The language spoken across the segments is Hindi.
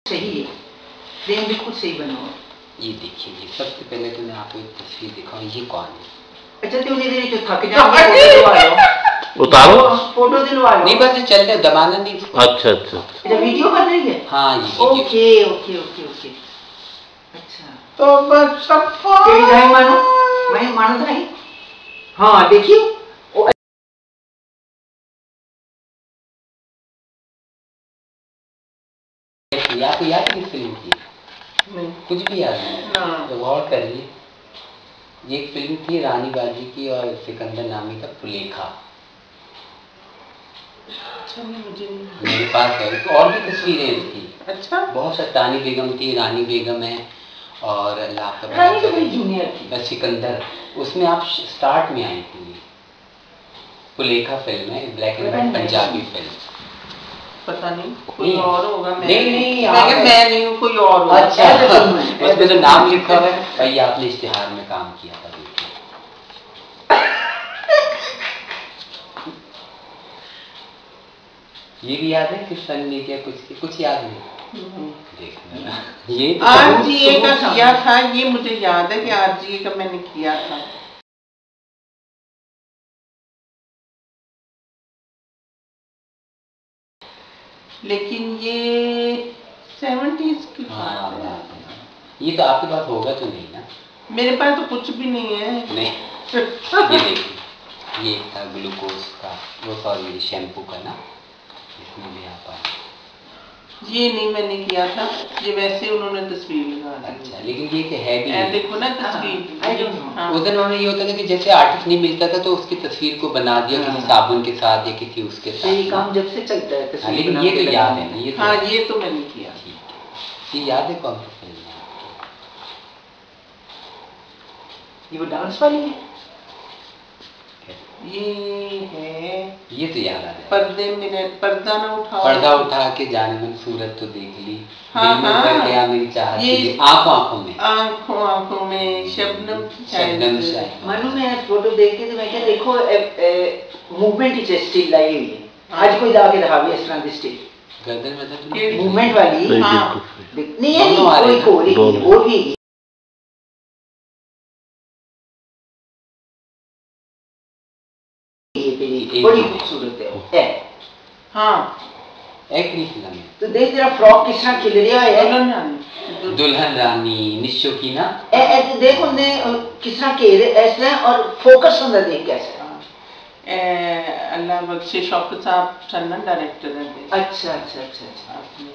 सही है, फ्रेम बिल्कुल सही बना हुआ। ये देखिए, ये सबसे पहले तो मैं आपको एक तस्वीर दिखाऊं, ये कौन है? अच्छा तो उन्हें जो थक जाओगे फोटो दिलवा लो, उतारो, फोटो दिलवा लो। नहीं बस चल रहे, दबाना नहीं। अच्छा अच्छा अच्छा वीडियो बन रही है? हाँ ये ओके ओके ओके ओके। अच्छा तो बस तेरी ढाई मानो, मैं मानो ढाई। हाँ देखिए आपको याद है किस फिल्म की? नहीं, कुछ भी याद नहीं? तो गौर करिए, ये एक फिल्म थी रानी बाजी की और सिकंदर नामी का फुलेखा। अच्छा मुझे मेरे पास है तो और भी तस्वीरें इसकी। अच्छा बहुत सत्तानी बेगम थी, रानी बेगम है और अल्लाह का रानी तो बड़ी जूनियर थी। सिकंदर, उसमें आप स्टार्ट में आई थी। फुलेखा फिल्म है, black and white Punjabi film. पता नहीं कोई और होगा। मैं नहीं मैं नहीं हूँ, कोई और होगा। अच्छा उसमें तो नाम लिखा हुआ है भाई, आपने इश्तिहार में काम किया था। ये भी याद है किस सन ने किया? कुछ याद नहीं? देखना ये तो आरजीए का किया था, ये मुझे याद है कि आरजीए का मैंने किया था। लेकिन ये 70s की बात है। ये तो आपके पास होगा तो नहीं ना? मेरे पास तो कुछ भी नहीं है। नहीं ये देखिए, ये था ग्लूकोज का, वो सॉरी शैम्पू का ना, इसमें भी आप आए। ये नहीं मैंने किया था, ये वैसे उन्होंने तस्वीर लगा दी। अच्छा लेकिन ये है भी देखो ना तस्वीर। उधर उन्होंने ये होता था कि जैसे आर्टिस्ट नहीं मिलता था तो उसकी तस्वीर को बना दिया किसी साबुन के साथ या किसी उसके साथ। ये काम जब से चलता है तस्वीर। लेकिन ये तो याद है ना? ये हाँ ये तो मैंने किया। ये याद है कौन सी फिल्म है? ये वो डांस वाली है? ये है, ये तो याद आ गया। पर्दा ना उठाओ, पर्दा उठा के जाने मन सूरत तो देख ली। हाँ दिल में भर गया मेरी चाहत ये आंखों आंखों में, आंखों में शबनम शबनम शायद। मानो मैं फोटो देख के तो मैं क्या देखो मूवमेंट ही स्टिल लाई हुई है। आज कोई ला के दिखा भी इस तरह की स्टिल गर्दन में तो मूवमेंट वाली। हाँ नहीं है, कोई वो भी बड़ी खूबसूरत है। हाँ एक नहीं फिल्म है। तो देख तेरा फ्रॉक किस तरह खिल रहा है। दुल्हन रानी निशो की ना, देख उन्हें किस तरह खेल ऐसे और फोकस होता देख कैसे। अल्लाह बख्शे शौकत साहब चन्ना डायरेक्टर है। अच्छा अच्छा अच्छा अच्छा।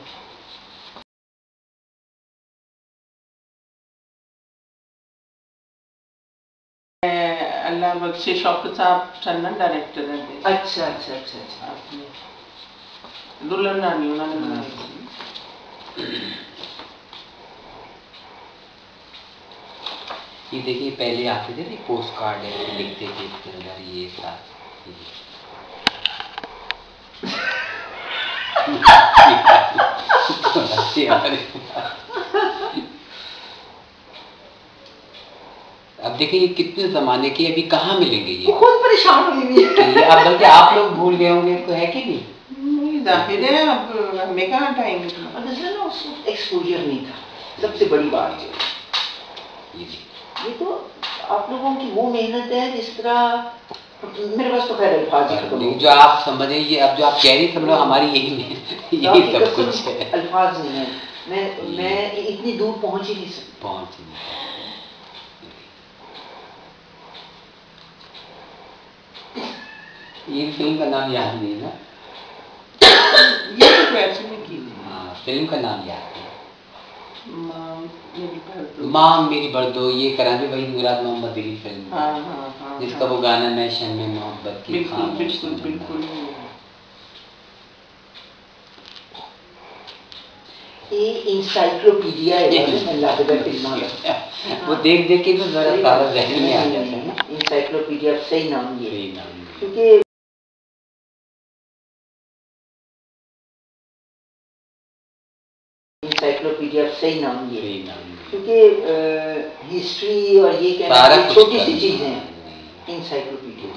अल्लाह बख्शे शौकत साहब चन्ना डायरेक्टर है। अच्छा अच्छा अच्छा अच्छा। दुल्हन रानी उन्होंने बनाई थी। ये देखिए पहले आते थे ना पोस्ट कार्ड ऐसे लिखते थे इसके अंदर ये साथ। अब देखिए ये कितने जमाने की, अभी कहाँ मिलेंगे ये? खुद परेशान हुई है। अब बल्कि आप लोग भूल गए होंगे इसको, है कि नहीं? जाहिर है, अब हमें कहाँ टाइम था। और दूसरा ना उसको एक्सपोजर नहीं था, सबसे बड़ी बात है। ये तो आप लोगों की वो मेहनत है जिस तरह मेरे पास तो खैर अल्फाज नहीं, जो आप समझे ये अब जो आप कह रही समझो हमारी यही सब कुछ है। अल्फाज नहीं है, मैं इतनी दूर पहुंच ही नहीं सकती। पहुंच ही नहीं। ये फिल्म का नाम याद नहीं ना? ये तो वैसे में की। हाँ फिल्म का नाम याद है, माँ मेरी बर्दो। ये कराने वही मुराद मोहम्मद अली फिल्म, जिसका वो गाना मैं शन में मोहब्बत की। बिल्कुल बिल्कुल बिल्कुल। ये इंसाइक्लोपीडिया है वो देख देख के तो जरा सारा जहन में आ जाता है ना। इंसाइक्लोपीडिया सही नाम ये, क्योंकि इंसाइक्लोपीडिया सही नाम ये, क्योंकि हिस्ट्री और ये कहना छोटी सी चीजें हैं इंसाइक्लोपीडिया।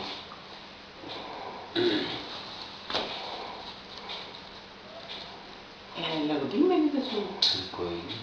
लगती मेरी तस्वीर। कोई नहीं।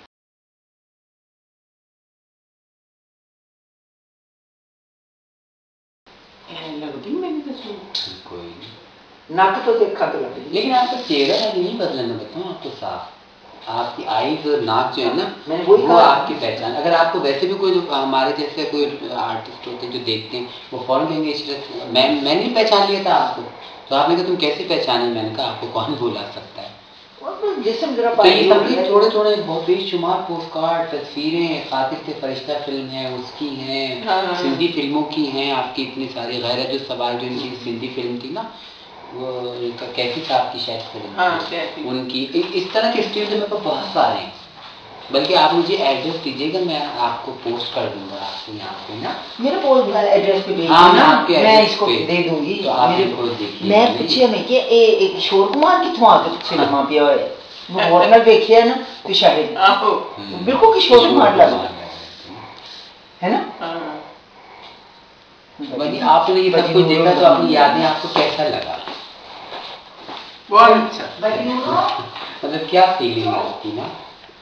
लगती मेरी तस्वीर। कोई नहीं। नक तो देखा तो लग रही। लेकिन आपका चेहरा अभी नहीं बदला, मैं बताऊँ आपको साफ। आपकी आईज और नाक जो है ना, मैंने वही वो कहा। आपकी पहचान। अगर आपको वैसे भी कोई जो हमारे जैसे कोई आर्टिस्ट होते हैं जो देखते हैं, वो फौरन कहेंगे इस तरह से। मैंने नहीं पहचान लिया था आपको, तो आपने कहा तुम कैसे पहचाने? मैंने कहा आपको कौन बुला सकता है। जिसम जरा तो ये भारी सब थोड़े थोड़े बहुत बेशुमार पोस्ट कार्ड, तस्वीरें, खातिर से फरिश्ता फिल्म है उसकी हैं, हाँ। सिंधी फिल्मों की हैं आपकी इतनी सारी। गैरत जो सवाल जो इनकी सिंधी फिल्म थी ना, वो कैफी साहब की शायद फिल्म हाँ, थी, कैफी। उनकी इस तरह के स्टील मेरे पास बहुत सारे हैं। बल्कि आप मुझे एड्रेस दीजिएगा, मैं आपको पोस्ट कर दूंगा आपको यहाँ पे ना। मेरे को एड्रेस पे भेज हाँ, देना, आपके मैं एड्रेस इसको पे दे दूंगी। तो आप मेरे इनको देखिए। मैं पूछिए मैं कि एक किशोर कुमार किथों आके फिल्मा पिया होए वो होर में देखिए ना तो शायद आहो। बिल्कुल किशोर कुमार लगा है ना। हाँ। बाकी आपने ये सब कुछ देखा तो अपनी यादें आपको कैसा लगा? बहुत अच्छा। मतलब क्या फीलिंग होती ना?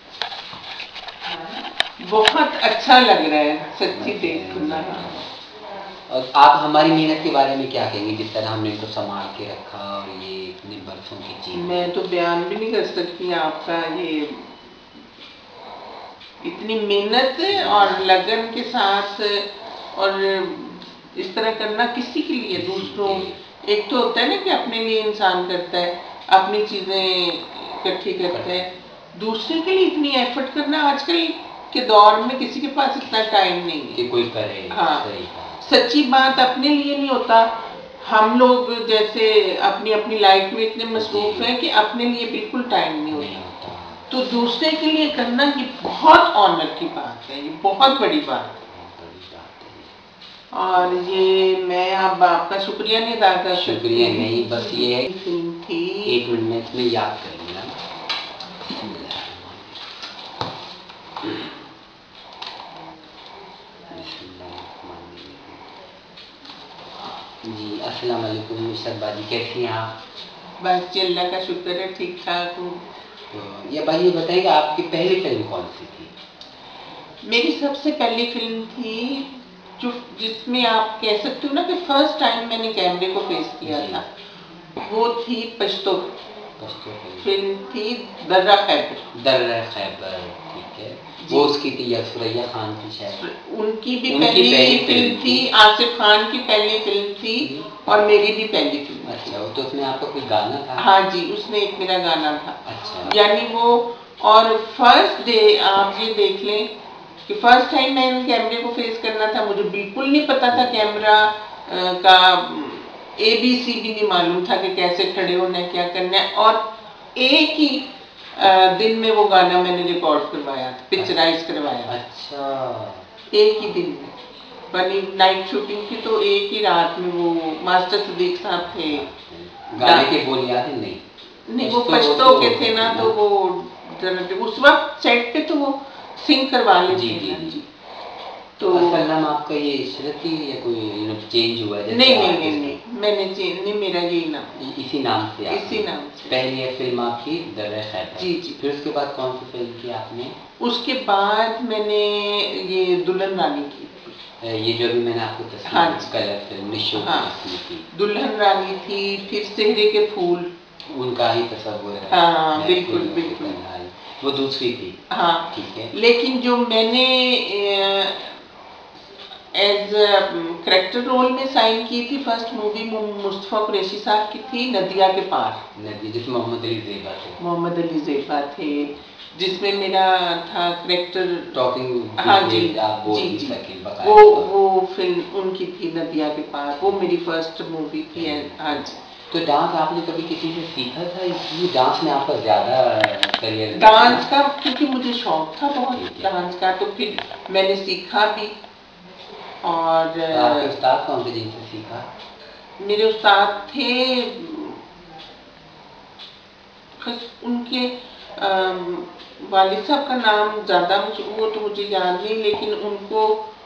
बहुत अच्छा लग रहा है सच्ची देख सुनना। और आप हमारी मेहनत के बारे में क्या कहेंगे, जिस तरह हमने इनको संभाल के रखा और ये इतने बरसों की चीज? मैं तो बयान भी नहीं कर सकती आपका ये इतनी मेहनत और लगन के साथ, और इस तरह करना किसी के लिए, दूसरों। एक तो होता है ना कि अपने लिए इंसान करता है, अपनी चीजें इकट्ठी करता है, दूसरे के लिए इतनी एफर्ट करना आजकल के दौर में किसी के पास इतना टाइम नहीं है कि कोई करे। हाँ, सही बात। सच्ची बात अपने लिए नहीं होता। हम लोग जैसे अपनी अपनी लाइफ में इतने मसरूफ हैं कि अपने लिए बिल्कुल टाइम नहीं होता, तो दूसरे के लिए करना ये बहुत ऑनर की बात है, ये बहुत बड़ी बात है। और ये मैं अब आपका शुक्रिया नहीं अदा कर सकती। शुक्रिया नहीं, बस ये है फिल्म थी। 1 मिनट में याद कर लेना। जी अस्सलाम वालेकुम मुशर्रफ बाजी, कैसी हैं आप? बस जी अल्लाह का शुक्र है, ठीक ठाक हूँ। तो ये भाई ये बताइए आपकी पहली फिल्म कौन सी थी? मेरी सबसे पहली फिल्म थी जो जिसमें आप कह सकते हो ना कि फर्स्ट टाइम मैंने कैमरे को फेस किया था, वो थी पश्तो फिल्म थी दर्रा खैबर। दर्रा खैबर, ठीक है। वो उसकी थी या सुरैया खान की शायद? उनकी भी पहली फिल्म थी, आसिफ खान की पहली फिल्म थी और मेरी भी पहली फिल्म। अच्छा, तो उसमें आपका कोई गाना था? हाँ जी, उसमें एक मेरा गाना था। अच्छा। यानी वो, और फर्स्ट डे आप ये देख लें कि फर्स्ट टाइम मैंने कैमरे को फेस करना था, मुझे बिल्कुल नहीं पता था कैमरा का ABC भी नहीं मालूम था कि कैसे खड़े होना है, क्या करना है। और एक ही दिन में वो गाना मैंने रिकॉर्ड करवाया, पिक्चराइज करवाया। अच्छा। एक ही दिन में बनी नाइट शूटिंग थी, तो एक ही रात में वो मास्टर सदीक साहब थे। गाने के बोल याद है? नहीं वो पश्तो के थे ना, तो वो उस वक्त सेट पे तो वो सिंग करवा लेते थे ना जी। तो असल नाम आपका ये इशरत ही या कोई चेंज हुआ? नहीं, मैंने चेंज नहीं, मेरा यही नाम, इसी नाम से? इसी नाम से। पहली फिल्म आपकी दर्रा खैबर। जी। फिर उसके बाद कौन सी फिल्म की आपने? उसके बाद मैंने ये दुल्हन रानी की। ये जो अभी मैंने आपको तस्वीर, हाँ, कलर फिल्म निशो की। दुल्हन रानी थी, फिर सेहरे के फूल, उनका ही तस्वीर है। हाँ बिल्कुल। वो दूसरी थी। हाँ ठीक है। लेकिन जो मैंने एज करेक्टर रोल में साइन की थी फर्स्ट मूवी मुस्तफा कुरैशी साहब की थी, नदिया के पार। नदी, जिसमें मोहम्मद अली ज़ेबा थे। मोहम्मद अली ज़ेबा थे, जिसमें मेरा था करेक्टर टॉकिंग। हाँ जी, आप बोल जी, नहीं जी। सके, वो फिल्म उनकी थी नदिया के पार, वो मेरी फर्स्ट मूवी थी। हाँ जी। तो डांस आपने कभी किसी से सीखा था? इसलिए डांस में आपका ज़्यादा करियर? डांस का क्योंकि मुझे शौक था बहुत डांस का, तो फिर मैंने सीखा भी। और आपके उस्ताद कौन थे जिनसे सीखा? मेरे उस्ताद थे उनके वालिद साहब का नाम ज़्यादा वो तो मुझे याद नहीं, लेकिन उनको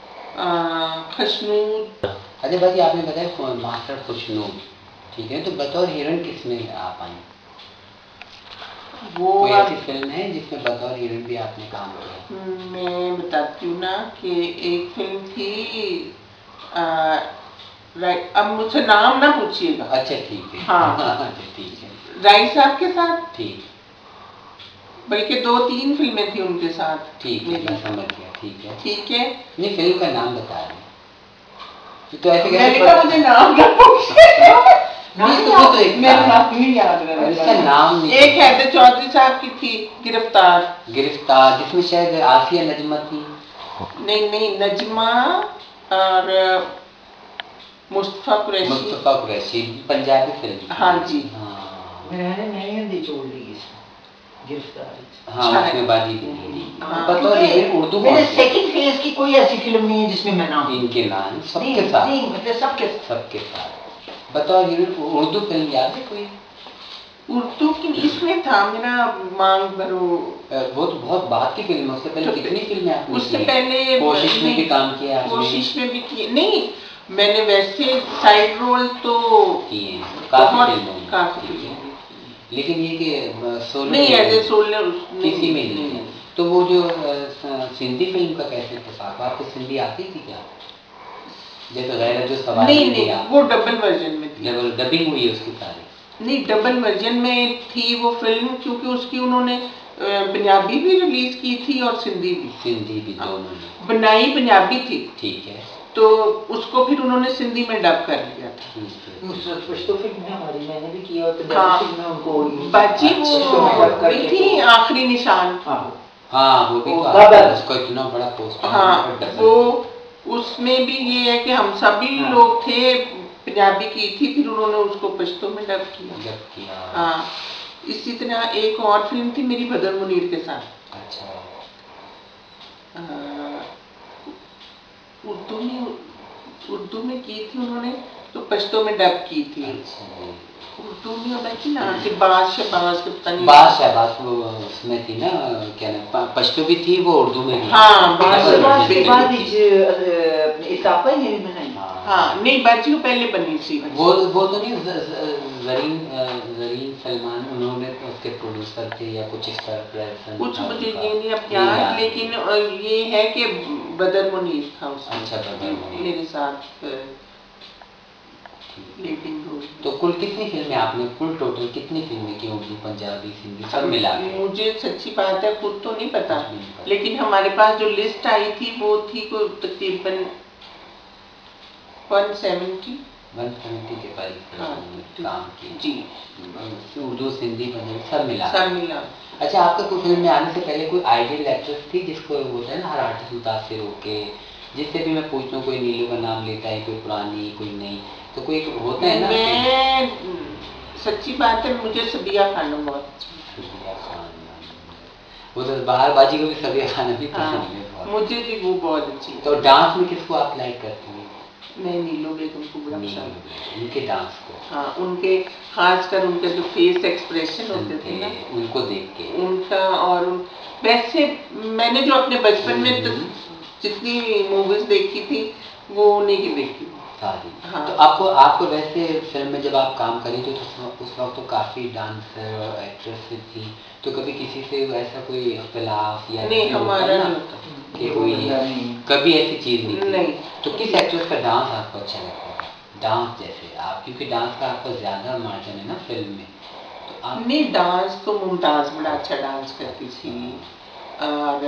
खशनूद। अरे भाई आपने बताया मास्टर खुशनूद, ठीक है। तो बतौर हीरोइन किस में आप आई? وہ کوئی ایسی فلم ہے جس میں بطور ہیروئن بھی آپ نے کام کیا؟ میں بتاتی ہوں نا کہ ایک فلم تھی اب مجھ سے نام نہ پوچھیے گا. اچھا ٹھیک ہے. ہاں ٹھیک ہے. رائی صاحب کے ساتھ ٹھیک. بلکہ 2-3 فلمیں تھیں ان کے ساتھ. ٹھیک ہے میں سمجھ گیا. ٹھیک ہے. ٹھیک ہے. نہیں فلم کا نام بتا رہے ہیں تو ایسے میں نے کہا مجھے نام نہ نام ایک حیدر چودھری صاحب کی تھی گرفتار. گرفتار جس میں شاید آسیہ نجمہ تھی. نہیں نجمہ اور مصطفیٰ قریشی پنجابی فلم. ہاں جی. میں نے ہندی چھوڑ لی گرفتار. ہاں اس میں بازی بھی بطور اردو میرے سیکنڈ فیز کی کوئی ایسی فلم نہیں ہے جس میں میں نام ان کے نام سب کے ساتھ سب کے ساتھ بطور اردو فلم یاد ہے کوئی؟ اردو کی اس میں تھا میرا مانگ بھرو. وہ تو بہت بعد کی فلم ہے. اس سے پہلے کتنی فلمیں آپ نے اس سے پہلے کوشش میں بھی کام کیا. کوشش میں بھی کی نہیں میں نے ویسے سائڈ رول تو کیے کافی فلموں. لیکن یہ کہ سولو نہیں ایز اے سولو کسی میں نہیں ہے. تو وہ جو سندھی فلم کا کیسے اتفاق آپ کو سندھی آتی تھی کیا؟ جیسے غیر جو سوال نہیں وہ ڈبل ورژن میں تھی. ڈبنگ ہوئی ہے اس کی ساری؟ نہیں ڈبل ورژن میں تھی وہ فلم کیونکہ اس کی انہوں نے پنجابی بھی ریلیز کی تھی اور سندھی بھی دونوں بنائی پنجابی تھی. ٹھیک ہے. تو اس کو پھر انہوں نے سندھی میں ڈب کر لیا تھا. باجی وہ تھی آخری نشان. ہاں وہ بھی اس کو اتنا بڑا پوسٹ. ہاں وہ اس میں بھی یہ ہے کہ ہم سبھی لوگ تھے پنجابی کی تھی پھر انہوں نے اس کو پشتو میں ڈب کیا. ہاں اسی طرح ایک اور فلم تھی میری بدر منیر کے ساتھ. اچھا. اردو میں کی تھی انہوں نے تو پشتو میں ڈب کی تھی. اردو میں ہوتا ہے نا کہ باز شہباز وہ اس میں تھی نا کیا نام پشتو بھی تھی وہ اردو میں. ہاں نہیں باجی وہ پہلے بنی تھی. وہ تو نہیں زرین سلمان انہوں نے اس کے پروڈیوسر تھے یا کچھ اس طرح کچھ مجھے یہ نہیں اب یاد لیکن یہ ہے کہ بدر منیر تھا اس میں. اچھا بدر منیر میرے ساتھ. تو کل کتنی فلمیں آپ نے کل ٹوٹل کتنی فلمیں کی اردو پنجابی سندھی سب ملا کے؟ مجھے سچی بات ہے خود تو نہیں پتا لیکن ہمارے پاس جو لسٹ آئی تھی وہ تھی کوئی تقریباً 170 کے قریب کام کی. جی اردو سندھی پنجابی سب ملا. اچھا آپ کا کوئی فلم میں آنے سے پہلے کوئی آئیڈیل ایکٹریس تھی جس کو ہوتا ہے نا ہر آرٹسٹ متاثر ہو کے جس سے بھی میں پوچھتا ہوں کوئی نیلو کا نام لیتا ہے کوئی پرانی کوئی نہیں تو کوئی ہوتا ہے نا؟ میں سچی بات ہے مجھے صبیہ خانم بہت وہ تو باہر بازی کو بھی صبیہ خانم بھی پسند ہے. مجھے بھی وہ بہت اچھی. تو ڈانس میں کس کو آپ لائک کرتی ہیں؟ میں نیلو بیگم کو بڑا پسند ان کے ڈانس کو. ہاں ان کے خاص کر ان کے جو فیس ایکسپریشن ہوتے تھے نا ان کو دیکھ کے ان کا. اور ویسے میں نے جو اپنے بچپن میں جتنی موویز دیکھی تھی وہ انہیں کی دیکھی ساری. ہاں. تو آپ کو ویسے فلم میں جب آپ کام کری تو اس وقت تو کافی ڈانسر اور ایکٹریس تھی تو کبھی کسی سے ایسا کوئی اختلاف یا نہیں ہمارا کہ کوئی کبھی ایسی چیز نہیں. تو کس ایکٹریس کا ڈانس آپ کو اچھا لگتا ہے؟ ڈانس جیسے آپ کیونکہ ڈانس کا آپ کو زیادہ مارجن ہے نا فلم میں تو آپ نہیں. ڈانس تو ممتاز بڑا اچھا ڈانس کرتی تھی اور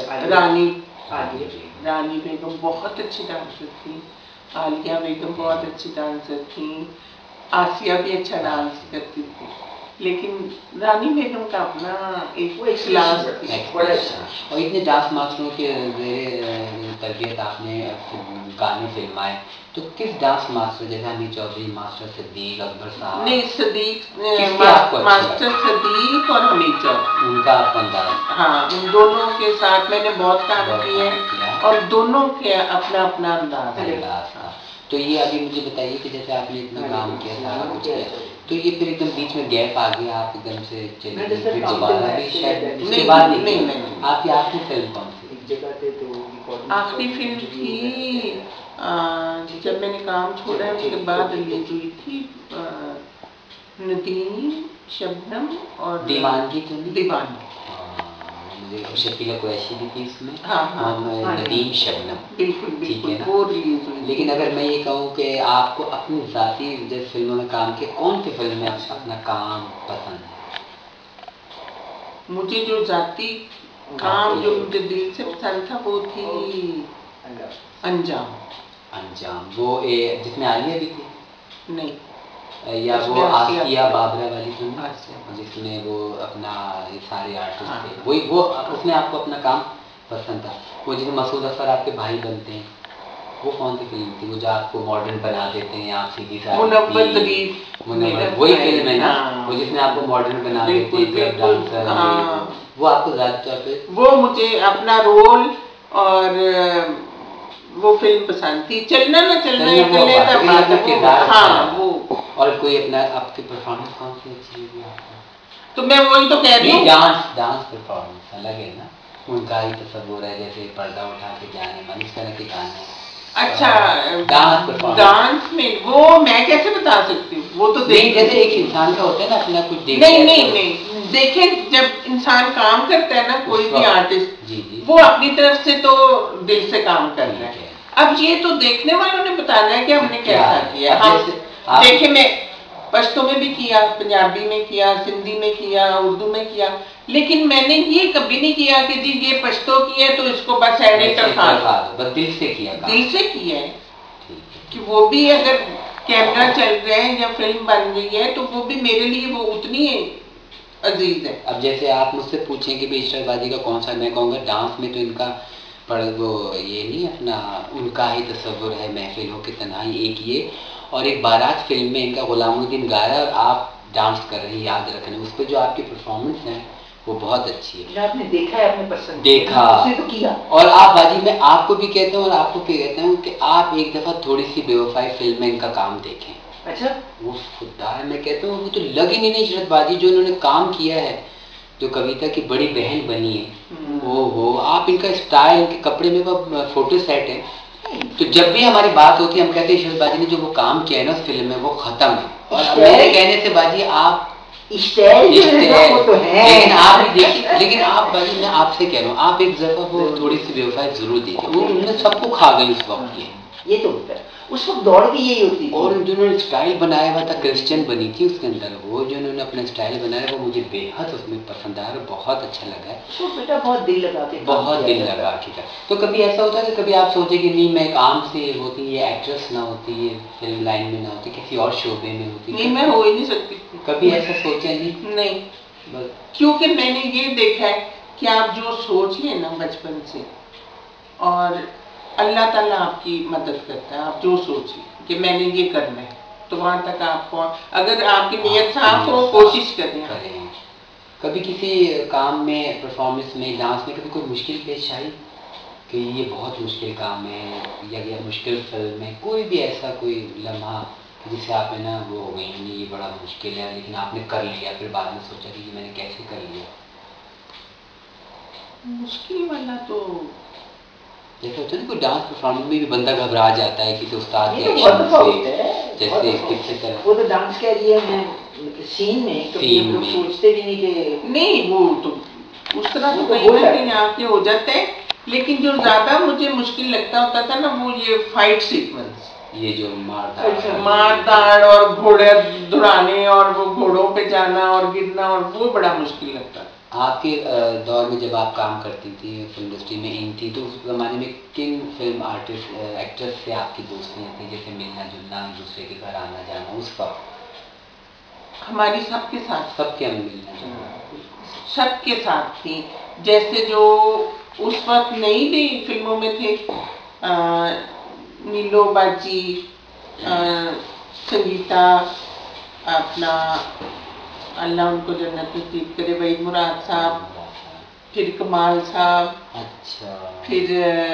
رانی بیگم بہت اچھی ڈانسر تھی. عالیہ بیگم بہت اچھی ڈانسر تھیں. آسیہ بھی اچھا ڈانس کرتی تھی لیکن رانی بیگم کا اپنا ایک کلاس اور اتنے ڈانس ماسٹروں کے تربیت آپ نے گانے فلمائے تو کس ڈانس ماسٹر جیسے حمید چودھری ماسٹر صدیق اکبر صاحب؟ نہیں ماسٹر صدیق اور حمید چودھری ان کا آپ کا انداز. ہاں ان دونوں کے ساتھ میں نے بہت کام کیا ہے اور دونوں کے اپنا اپنا انداز ہے. تو یہ ابھی مجھے بتائیے کہ جیسے آپ نے اتنا کام کیا سارا کچھ کیا تو یہ پھر ایک دم بیچ میں گیپ آ گیا آپ ایک دم سے چلے گئے پھر دوبارہ بھی شاید اس کے بعد نہیں آپ کی آخری فلم کون سی؟ آخری فلم تھی جب میں نے کام چھوڑا اس کے بعد ریلیز ہوئی تھی ندیم، شبنم اور دیوانگی تو نہیں؟ دیوانگی، مجھے شکیلہ قریشی بھی تھی اس میں، ہاں اور ندیم شبنم، بالکل ٹھیک ہے بالکل نا؟ وہ ریلیز ہوئی۔ لیکن اگر میں یہ کہوں کہ آپ کو اپنی ذاتی جب فلموں میں کام کیا، کون سی فلم میں اپنا کام پسند ہے؟ مجھے جو ذاتی کام جو مجھے دل سے پسند تھا وہ تھی انجام۔ انجام، وہ جس میں عالیہ بھی تھی؟ نہیں، یا اس وہ میں آسیہ بابرہ والی تو نہیں؟ آسیہ بابرہ۔ جس میں وہ اپنا یہ سارے آرٹسٹ تھے، وہی وہ اس میں آپ کو اپنا کام پسند تھا؟ وہ جس میں مسعود اظفر آپ کے بھائی بنتے ہیں، وہ کون سی فلم تھی؟ وہ جو آپ کو ماڈرن بنا دیتے ہیں، آپ سیدھی سادھی، منور طریف، وہی فلم ہے نا؟ وہ جس میں آپ کو ماڈرن بنا دیتے ہیں، کلب ڈانسر، وہ آپ کو زیادہ طور پہ؟ وہ مجھے اپنا رول اور وہ فلم پسند تھی، چلنا نہ چلنا وہ۔ اور کوئی اپنا آپ کی پرفارمنس کون سی اچھی لگی آپ کو؟ تو میں وہی تو کہہ رہی ہوں، ڈانس پرفارمنس الگ ہے نا، ان کا ہی تصور ہے، جیسے پردہ اٹھا کے جانے من، اس طرح کے گانے۔ اچھا ڈانس میں وہ میں کیسے بتا سکتی ہوں؟ وہ تو جیسے ایک انسان کا ہوتا ہے نا اپنا کچھ دیکھ، نہیں دیکھیں، جب انسان کام کرتا ہے نا کوئی بھی آرٹسٹ، وہ اپنی طرف سے تو دل سے کام کرتا ہے۔ اب یہ تو دیکھنے والوں نے بتانا ہے کہ ہم نے کیسا کیا۔ دیکھیں میں پشتو میں بھی کیا، پنجابی میں کیا، سندھی میں کیا، اردو میں کیا، لیکن میں نے یہ کبھی نہیں کیا کہ جی یہ پشتو کی ہے تو اس کو بس ایڈیٹر کھا دو، دل سے کیا، دل سے کیا ہے کہ وہ بھی اگر کیمرہ چل رہا ہے یا فلم بن رہی ہے تو وہ بھی میرے لیے وہ اتنی عزیز ہے۔ اب جیسے آپ مجھ سے پوچھیں کہ عشرت بازی کا کون سا، میں کہوں گا ڈانس میں تو ان کا وہ یہ نہیں اپنا ان کا ہی تصور ہے، محفل ہو کہ تنہائی ایک یہ، اور ایک بارات فلم میں ان کا غلام الدین گا رہا ہے اور آپ ڈانس کر رہے ہیں، یاد رکھنا اس پہ جو آپ کی پرفارمنس ہے وہ بہت اچھی ہے۔ آپ نے دیکھا ہے، آپ نے پسند دیکھا تو کیا۔ اور آپ باجی میں آپ کو بھی کہتا ہوں اور آپ کو کہتا ہوں کہ آپ ایک دفعہ تھوڑی سی بے وفائی فلم میں ان کا کام دیکھیں۔ اچھا، وہ خدا ہے، میں کہتا ہوں وہ تو لگ ہی نہیں عشرت بازی جو انہوں نے کام کیا ہے، جو کویتا کی بڑی بہن بنی ہے، وہ آپ ان کا اسٹائل، ان کے کپڑے میں وہ فوٹو سیٹ ہے، تو جب بھی ہماری بات ہوتی ہے ہم کہتے ہیں عشرت بازی نے جو وہ کام کیا ہے نا اس فلم میں وہ ختم ہے، اور میرے کہنے سے باجی آپ لیکن آپ دیکھیے، لیکن آپ باجی میں آپ سے کہہ رہا ہوں آپ ایک دفعہ وہ تھوڑی سی بے وفائی ضرور دیکھیں، وہ انہوں نے سب کو کھا گئی اس وقت، یہ تو ہوتا ہے اس وقت دوڑ بھی یہی ہوتی تھی۔ اور جو انہوں نے اسٹائل بنایا ہوا تھا، کرسچن بنی تھی اس کے اندر، وہ جو انہوں نے اپنا اسٹائل بنایا وہ مجھے بے حد اس میں پسند آیا اور بہت اچھا لگا ہے۔ تو بیٹا بہت دل لگا کے، بہت دل لگا کے۔ تو کبھی ایسا ہوتا ہے کہ کبھی آپ سوچے کہ نہیں میں ایک عام سے ہوتی یہ ایکٹریس نہ ہوتی، یہ فلم لائن میں نہ ہوتی، کسی اور شعبے میں ہوتی؟ نہیں، میں ہو ہی نہیں سکتی، کبھی ایسا سوچا نہیں؟ نہیں، کیونکہ میں نے یہ دیکھا ہے کہ آپ جو سوچ لیں نا بچپن سے، اور اللہ تعالیٰ آپ کی مدد کرتا ہے، آپ جو سوچ لیں کہ میں نے یہ کرنا ہے تو وہاں تک آپ کو، اگر آپ کی نیت صاف ہو، کوشش کریں۔ کبھی کسی کام میں، پرفارمنس میں، ڈانس میں کبھی کوئی مشکل پیش آئی کہ یہ بہت مشکل کام ہے یا مشکل فلم میں، کوئی بھی ایسا کوئی لمحہ جس سے آپ نے نا وہ ہو گئی نہیں یہ بڑا مشکل ہے لیکن آپ نے کر لیا، پھر بعد میں سوچا کہ یہ میں نے کیسے کر لیا؟ مشکل والا تو جیسے ہوتا ہے نا کوئی ڈانس پرفارمنس میں بھی بندہ گھبرا جاتا ہے کسی استاد کے ایکشن سے، جیسے کس طرح وہ تو ڈانس کہہ رہی ہے میں سین میں کبھی ہم لوگ سوچتے بھی نہیں کہ نہیں، وہ تو اس طرح تو کہیں نہ کہیں آپ کے ہو جاتے ہیں، لیکن جو زیادہ مجھے مشکل لگتا ہوتا تھا نا وہ یہ فائٹ سیکوینس، یہ جو مار داڑ اور گھوڑے دوڑانے اور وہ گھوڑوں پہ جانا اور گرنا، اور وہ بڑا مشکل لگتا ہے۔ آپ کے دور میں جب آپ کام کرتی تھی فلم انڈسٹری میں ان تھی تو اس زمانے میں کن فلم آرٹسٹ ایکٹرس سے آپ کی دوستیاں تھیں، جیسے ملنا جلنا، دوسرے کے گھر آنا جانا؟ اس وقت ہماری سب کے ساتھ، سب کے ملنا جلنا سب کے ساتھ تھی، جیسے جو اس وقت نئی نئی فلموں میں تھے، نیلو باجی، سنگیتا، اپنا اللہ ان کو جنت نصیب کرے، وحید مراد صاحب، پھر کمال صاحب، اچھا، پھر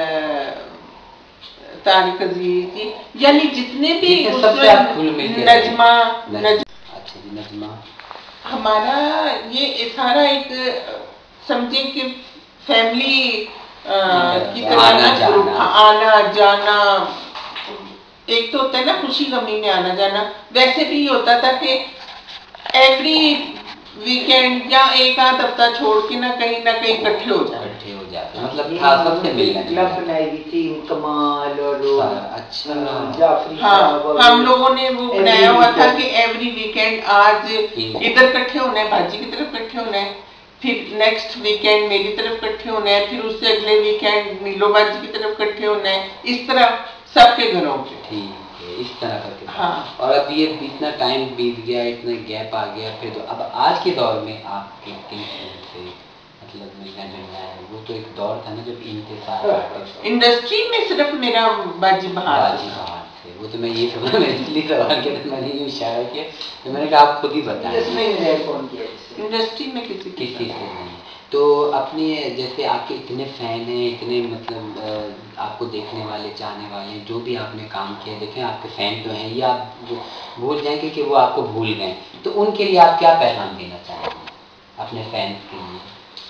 طارق عزیز، یعنی جتنے بھی نجمہ، اچھا جی نجمہ، ہمارا یہ سارا ایک سمجھیں کہ فیملی کی طرح آنا جانا، ایک تو ہوتا ہے نا خوشی غمی میں آنا جانا، ویسے بھی یہ ہوتا تھا کہ ایوری ویکینڈ یا ایک آدھ ہفتہ چھوڑ کے نہ کہیں اکٹھے ہو جاتے مطلب سب سے ملنا کلب بنائی ہوئی تھی کمال اور اچھا جعفری ہاں صاحب، ہم لوگوں نے وہ بنایا ہوا تھا کہ ایوری ویکینڈ آج ادھر اکٹھے ہونا ہے، باجی کی طرف اکٹھے ہونا ہے، پھر نیکسٹ ویکینڈ میری طرف اکٹھے ہونا ہے، پھر اس سے اگلے ویکینڈ نیلو باجی کی طرف اکٹھے ہونا ہے، اس طرح سب کے گھروں پہ. ٹھیک ہے اس طرح کر کے. ہاں اور اب یہ اتنا ٹائم بیت گیا، اتنا گیپ آ گیا، پھر تو اب آج کے دور میں آپ کے کن سے مطلب ملنا جلنا ہے؟ وہ تو ایک دور تھا نا جب انڈسٹری میں صرف میرا باجی بہار سے، وہ تو میں یہ سمجھا، میں اس لیے سوال کیا تھا، میں نے یہ اشارہ کیا تو میں نے کہا آپ خود ہی بتائیں. انڈسٹری میں کسی سے نہیں. تو اپنی جیسے آپ کے اتنے فین ہیں، اتنے مطلب آپ کو دیکھنے والے چاہنے والے ہیں، جو بھی آپ نے کام کیا دیکھیں آپ کے فین تو ہیں، یہ آپ بھول جائیں گے کہ وہ آپ کو بھول گئے، تو ان کے لیے آپ کیا پیغام دینا چاہیں گے اپنے فینس کے لیے؟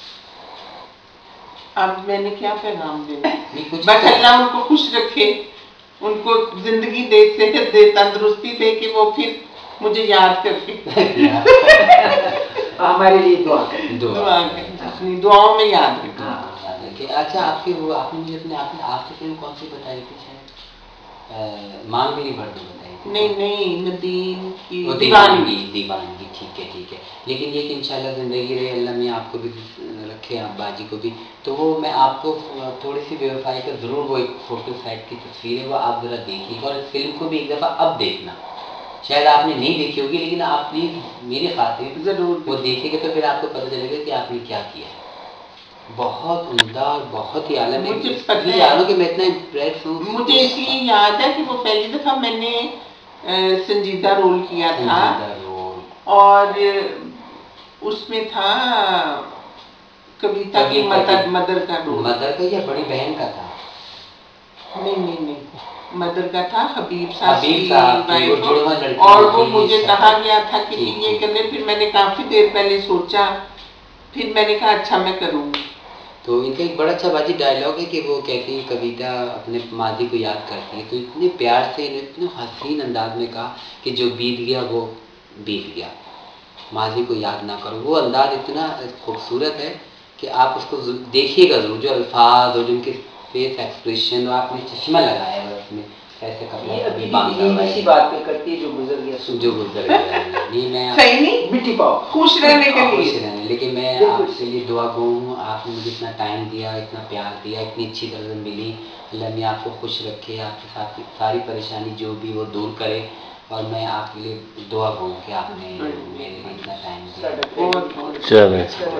اب میں نے کیا پیغام دینا، بس اللہ ان کو خوش رکھے، ان کو زندگی دے، صحت دے، تندرستی دے کہ وہ پھر مجھے یاد کرتے ہمارے لیے دعا کریں، اپنی دعاؤں میں یاد رکھیں. اچھا آپ کے وہ آپ نے مجھے اپنے آپ سے فلم کون سی بتائی تھی شاید؟ مانگ بھی نہیں بڑھتی بتائی تھی. نہیں ندیم کی دیوانگی. ٹھیک ہے. لیکن یہ کہ انشاءاللہ زندگی رہے، اللہ میں آپ کو بھی رکھے، آپ باجی کو بھی، تو وہ میں آپ کو تھوڑی سی بے وفائی کا ضرور وہ ایک فوٹو سیٹ کی تصویر ہے، وہ آپ ذرا دیکھیے اور اس فلم کو بھی ایک دفعہ اب دیکھنا. شاید آپ نے نہیں دیکھی ہوگی لیکن آپ پلیز میری خاطر ضرور وہ دیکھیں گے تو پھر آپ کو پتہ چلے گا کہ آپ نے کیا کیا ہے. بہت عمدہ اور بہت ہی اعلیٰ. مجھے پتہ ہے کہ میں اتنا امپریس ہوں. مجھے اس لیے یاد ہے کہ وہ پہلی دفعہ میں نے سنجیدہ رول کیا تھا، اور اس میں تھا کویتا کی مدر کا رول. مدر کا یا بڑی بہن کا تھا؟ نہیں مدر کا تھا، حبیب صاحب، اور اور وہ مجھے کہا گیا تھا کہ یہ کرنے. پھر میں نے کافی دیر پہلے سوچا، پھر میں نے کہا اچھا میں کروں گی. تو ان کا ایک بڑا اچھا باجی ڈائلاگ ہے کہ وہ کہتی ہے کویتا اپنے ماضی کو یاد کرتی ہے، تو اتنے پیار سے اتنے حسین انداز میں کہا کہ جو بیت گیا وہ بیت گیا، ماضی کو یاد نہ کرو. وہ انداز اتنا خوبصورت ہے کہ آپ اس کو دیکھیے گا ضرور. جو الفاظ اور جن کے فیس ایکسپریشن، آپ نے چشمہ لگایا ہے اس میں، ایسے کپڑے بات پہ کرتی ہے جو گزر گیا. نہیں میں صحیح نہیں مٹی پاؤ خوش رہنے کے لیے، خوش رہنے. لیکن میں آپ کے لیے دعا گو ہوں، آپ نے مجھے اتنا ٹائم دیا، اتنا پیار دیا، اتنی اچھی طرح ملی. اللہ میں آپ کو خوش رکھے، آپ کے ساتھ ساری پریشانی جو بھی وہ دور کرے. اور میں آپ کے لیے دعا گو کہ آپ نے میرے لیے اتنا ٹائم دیا.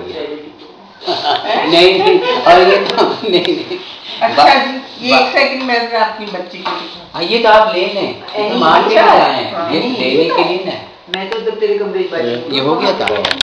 نہیں اور یہ تو نہیں. اچھا جی، یہ ایک سیکنڈ میں اپنی بچی کو یہ تو آپ لے لیں، مان کے جائیں، یہ لینے کے لیے نا. میں تو تیرے کمرے یہ ہو گیا تھا.